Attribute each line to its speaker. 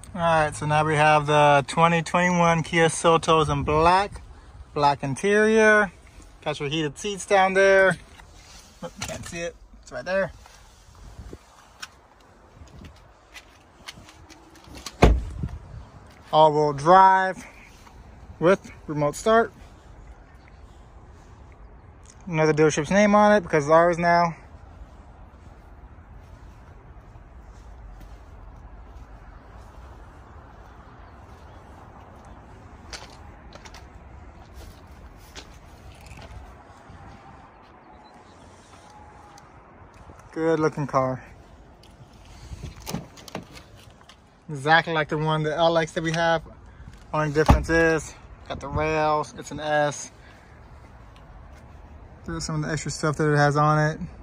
Speaker 1: All right, so now we have the 2021 Kia Seltos in black interior. Got your heated seats down there. Oh, can't see it, it's right there. All-wheel drive with remote start. Another dealership's name on it because it's ours now. Good looking car. Exactly like the one, the LX that we have. Only difference is, got the rails, it's an S. There's some of the extra stuff that it has on it.